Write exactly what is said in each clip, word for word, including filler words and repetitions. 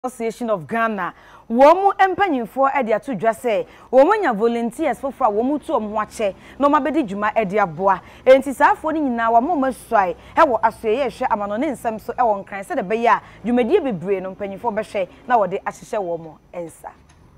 Association of Ghana, womu empanyinfo e de ato dwa se womunya volunteers fofo a womu tu omwache no mabedi djuma e de aboa enti saafo ni nyina wa moma suai e wo asoye hwe amano ne nsem so e wo nkran se de be ya dwumadie bebre no mpanyinfo be hwe na wo de ahyehye wo mo ensa.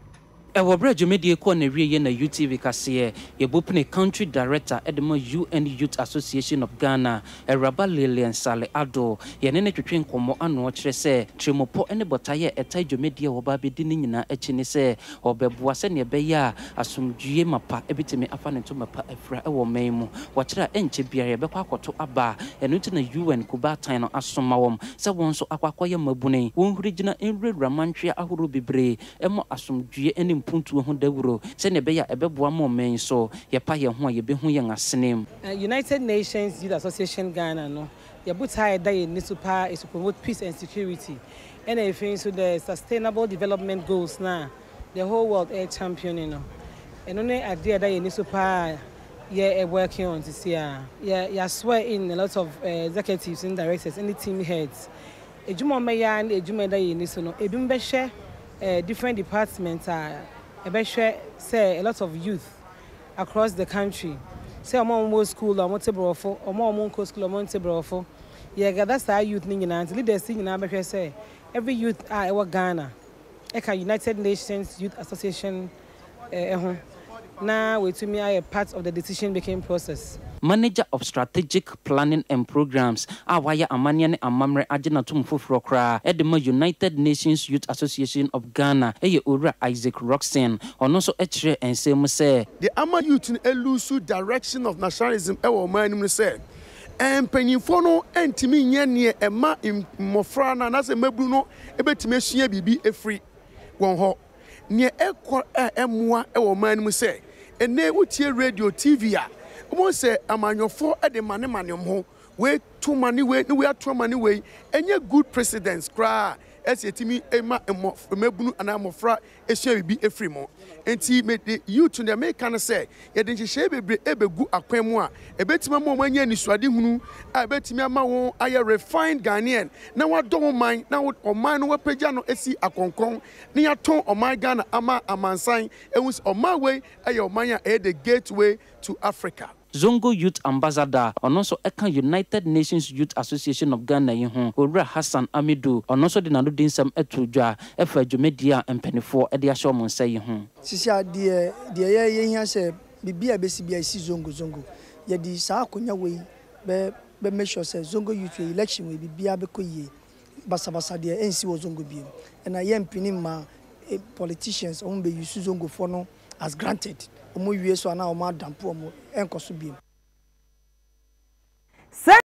Ewo bre dwumadie ko na wiye na U T V kase ye bopne country director edema U N Youth Association of Ghana Eraba Lilian Sale Ado ye ne ne twetwe nkomo ano kire se tremopo ene botaye eta dwumadie wo ba bedi ni nyina echi ne se obeboa se ne be ya asomdwie mapa ebitime afa ne to mapa afra ewo manmu wo kire enche bia ye bekwa akoto aba eno ti na U N kuba tan no asoma wom se won so akwakoye mabune won huri gina enwura mantwe ahoro bebre emo asomdwie ene puntu ho dawuro se ne be ya ebeboa mo men so ye pa ye ho ye be hu ye ngasenem. United Nations Youth Association Ghana no ye buta da ye nisupa is to promote peace and security and everything so the sustainable development goals na the whole world air championing no and only idea da ye nisupa ye working on this year yeah ya swear in a lot of uh, executives and directors and the team heads ejuma meya and ejuma da ye nisu no edum be share Uh, different departments are uh, say a lot of youth across the country. Say among more school or Montebrofo or more Monco school or Montebrofo. Yeah, that's our youth ning and leaders sing in America say every youth are our Ghana. Eka United Nations Youth Association uh, now we to me are a part of the decision making process. Manager of Strategic Planning and Programs, Awaya Amaniane Amamre Ajena Tumfufro Kra, Edema United Nations Youth Association of Ghana, Eye Ura Isaac Roxen, or also Etre and Same say. The Ama Youth in Elusu direction of nationalism, Ewo Manum say. And Pennyfono and Timmy Yanye, a ma in Mofrana, and as a Mebuno, a bit Messia be a free one ho. Near Equa Emwa, Ewo Manum say, and ne would hear radio T V. Mo say amanyofo e de mane manem ho we too money we we are too money we enye good presidents kra esetimi ema emabunu anamofra ehia bi efri mo enti me the youth in the American say ye de nhye bebre ebegu akwan mu a ebetima mo manya nisuade hunu a ebetimi ama won aye refined Ghanaian na wado man na oman no wapagya no esi akonkron na yaton oman Ghana ama amansan ehus oman we aye oman a the gateway to Africa. Zongo Youth Ambassador, and also Eka United Nations Youth Association of Ghana, Yihon, Ora Hassan Amidu, and also the Nanudin Sam Etuja, Efa Jumedia and Pennyfour, Edia Shomon say, Hum. Sisia, dear, dear, ye say, Bibia Besibia, Zongo Zongo. Yet the Sakunya way, be make sure says Zongo Youth election will be Biabekoye, Basabasa, dear, N C was Zongo Beam. And I am pinning my politicians on be use Zongo Fono as granted. Omo wiye so na o ma dampo omo enkoso biem.